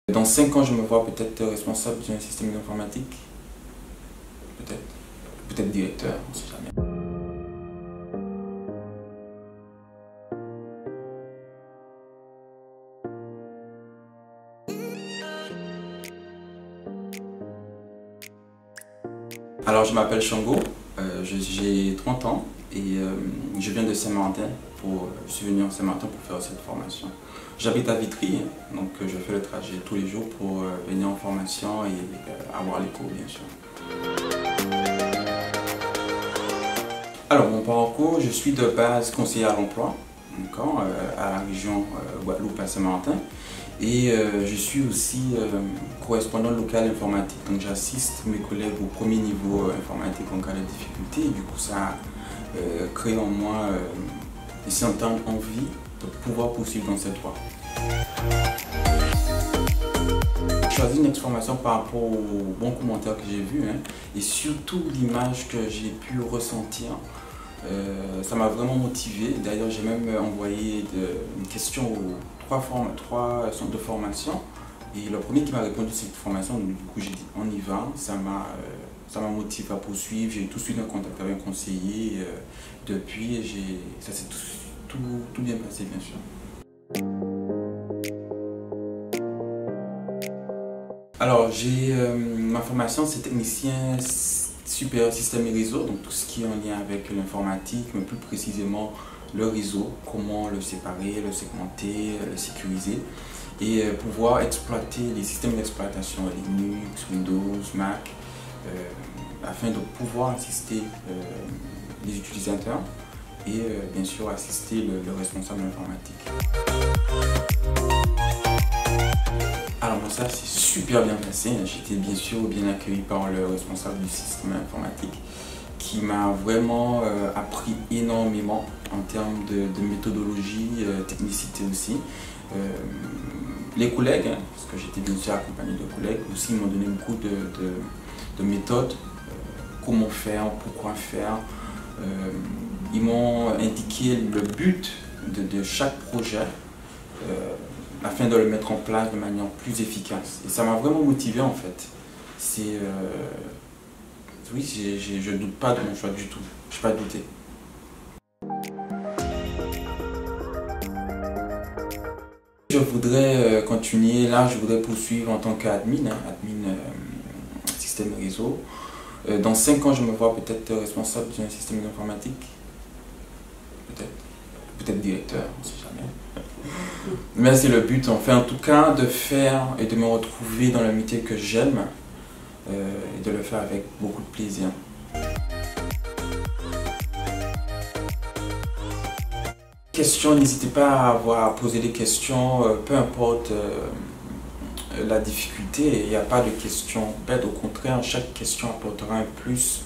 Dans 5 ans, je me vois peut-être responsable d'un système informatique. Peut-être. Peut-être directeur, on ne sait jamais. Alors, je m'appelle Shango, j'ai 30 ans et je viens de Saint-Martin. Je suis venu en Saint-Martin pour faire cette formation. J'habite à Vitry, donc je fais le trajet tous les jours pour venir en formation et avoir les cours, bien sûr. Alors, mon parcours, je suis de base conseiller à l'emploi, à la région Guadeloupe à Saint-Martin. Et je suis aussi correspondant local informatique, donc j'assiste mes collègues au premier niveau informatique en cas de difficulté. Et du coup, ça a créé en moi une certaine envie de pouvoir poursuivre dans cette voie. J'ai choisi une formation par rapport aux bons commentaires que j'ai vus et surtout l'image que j'ai pu ressentir. Ça m'a vraiment motivé. D'ailleurs, j'ai même envoyé une question aux trois centres de formation. Et le premier qui m'a répondu cette formation, du coup j'ai dit on y va. Ça m'a motivé à poursuivre. J'ai tout de suite un contact avec un conseiller. Depuis, ça s'est tout bien passé, bien sûr. Alors, ma formation, c'est technicien supérieur système et réseau, donc tout ce qui est en lien avec l'informatique, mais plus précisément le réseau, comment le séparer, le segmenter, le sécuriser et pouvoir exploiter les systèmes d'exploitation Linux, Windows, Mac, afin de pouvoir assister les utilisateurs et bien sûr assister le responsable informatique. Alors moi ça s'est super bien passé, j'étais bien sûr bien accueilli par le responsable du système informatique qui m'a vraiment appris énormément en termes de méthodologie, technicité aussi. Les collègues, parce que j'étais bien sûr accompagné de collègues, aussi m'ont donné beaucoup de méthodes, comment faire, pourquoi faire. Ils m'ont indiqué le but de chaque projet afin de le mettre en place de manière plus efficace. Et ça m'a vraiment motivé en fait. Oui, je ne doute pas de mon choix du tout. Je n'ai pas douté. Je voudrais continuer, là je voudrais poursuivre en tant qu'admin, admin système et réseau. Dans 5 ans, je me vois peut-être responsable d'un système informatique. Peut-être. Peut-être directeur, on ne sait jamais. Mais c'est le but, en tout cas, de faire et de me retrouver dans le métier que j'aime et de le faire avec beaucoup de plaisir. Questions, n'hésitez pas à poser des questions, peu importe la difficulté, il n'y a pas de questions bêtes, au contraire, chaque question apportera un plus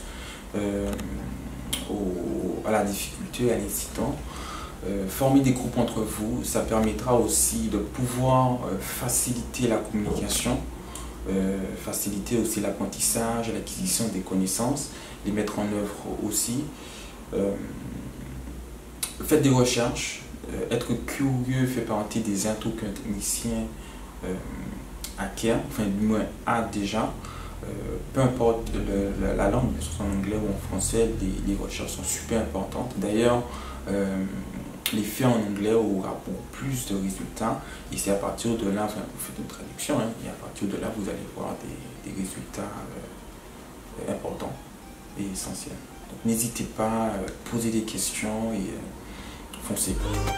à la difficulté, à l'incident. Former des groupes entre vous, ça permettra aussi de pouvoir faciliter la communication, faciliter aussi l'apprentissage, l'acquisition des connaissances, les mettre en œuvre aussi. Faites des recherches, être curieux fait partie des atouts qu'un technicien acquiert, enfin du moins a déjà. Peu importe la langue, que ce soit en anglais ou en français, les recherches sont super importantes. D'ailleurs, les faits en anglais aura beaucoup plus de résultats et c'est à partir de là, enfin, vous faites une traduction et à partir de là vous allez voir des résultats importants et essentiels. Donc n'hésitez pas à poser des questions et foncez.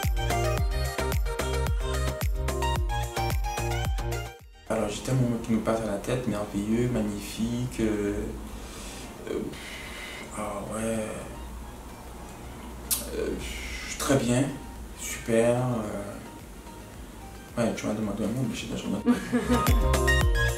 Alors j'ai tellement qui me passe à la tête, merveilleux, magnifique. Ah ouais. Très bien, super. Ouais, tu m'as demandé un mot, mais j'ai déjà demandé.